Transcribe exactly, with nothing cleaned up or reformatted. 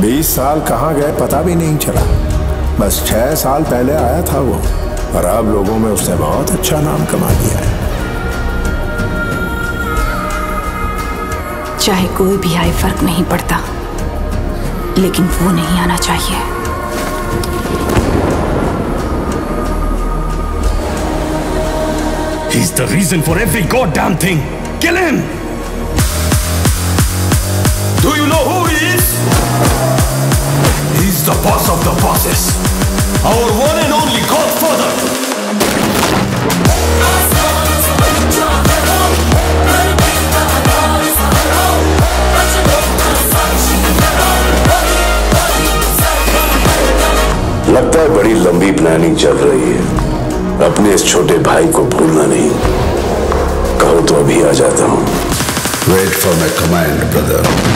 बीस साल कहाँ गए पता भी नहीं चला। बस छह साल पहले आया था वो, और अब लोगों में उसने बहुत अच्छा नाम कमा लिया है। चाहे कोई भी आए फर्क नहीं पड़ता, लेकिन वो नहीं आना चाहिए। He's the reason for every goddamn thing. Kill him! Do you know who he is? He's the boss of the bosses. Our one and only Godfather. लगता है बड़ी लंबी प्लानिंग चल रही है। अपने इस छोटे भाई को भूलना नहीं। कहो तो अभी आ जाता हूँ। Wait for my command, brother.